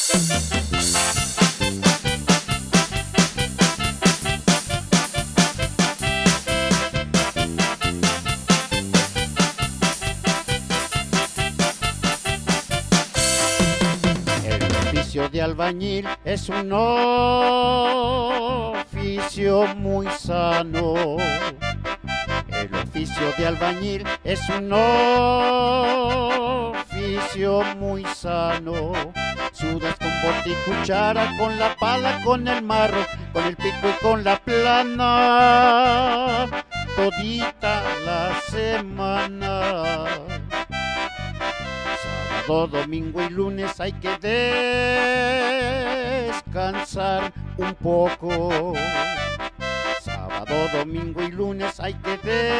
El oficio de albañil es un oficio muy sano. El oficio de albañil es un oficio muy sano. Sudas con bote y cuchara, con la pala, con el marro, con el pico y con la plana, todita la semana. Sábado, domingo y lunes hay que descansar un poco. Sábado, domingo y lunes hay que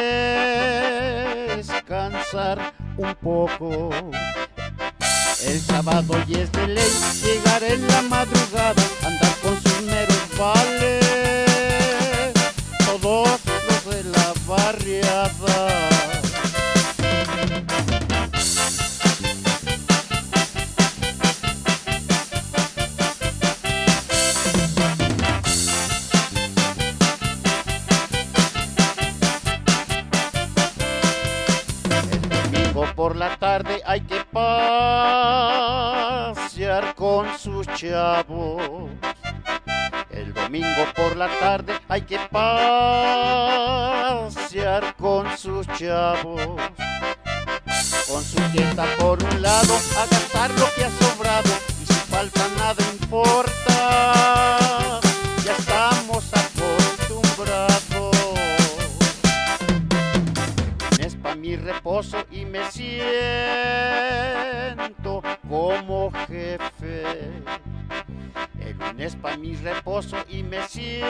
descansar un poco. El sábado y es de ley llegar en la madrugada, andar con sus meros vales, todos los de la barriada. Por la tarde hay que pasear con sus chavos. El domingo por la tarde hay que pasear con sus chavos. Con su dieta por un lado, a gastar lo que ha sobrado. Y si falta nada importa, ya estamos acostumbrados. Es pa' mi reposo y me siento como jefe. El lunes pa' mi reposo y me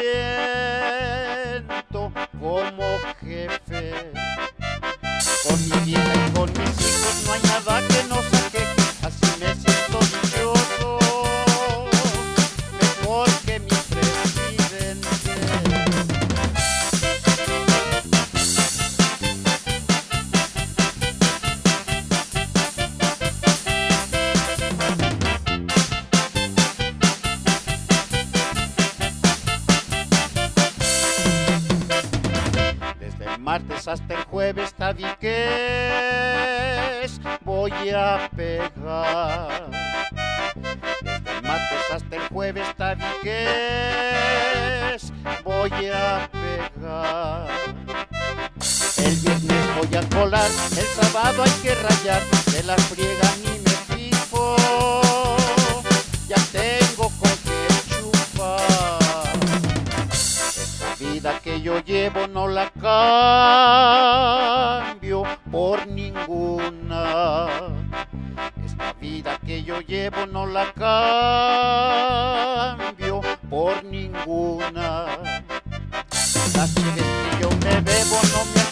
siento como jefe. Con mi vieja y con mis hijos no hay nada que nos aqueje. Así me siento dichoso, mejor que mi presidente. Martes hasta el jueves tabiques voy a pegar. Desde el martes hasta el jueves tabiques voy a pegar. El viernes voy a colar, el sábado hay que rayar. De la friega ni me fijo, ya tengo con qué chupar. Esta vida que yo llevo no la cambio por ninguna. Esta vida que yo llevo no la cambio por ninguna. Las veces que yo me bebo no me